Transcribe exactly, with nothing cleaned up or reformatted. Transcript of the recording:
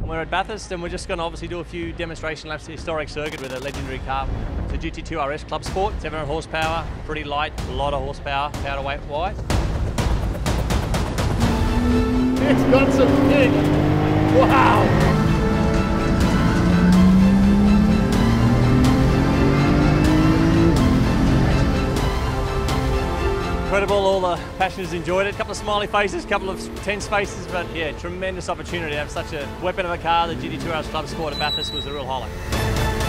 We're at Bathurst and we're just going to obviously do a few demonstration laps of the historic circuit with a legendary car. It's a G T two R S Clubsport, seven hundred horsepower, pretty light, a lot of horsepower, power to weight wise. It's got some kick! Wow! Incredible, all the passengers enjoyed it. A couple of smiley faces, a couple of tense faces, but yeah, tremendous opportunity to have such a weapon of a car. The G T two R S Clubsport at Bathurst was a real highlight.